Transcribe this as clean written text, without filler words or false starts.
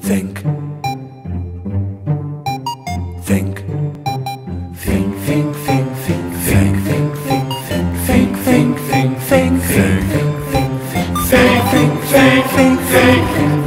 Think. Think. Think, think, think, think, think, think, think, think, think, think, think, think, think, think, think, think, think, think, think.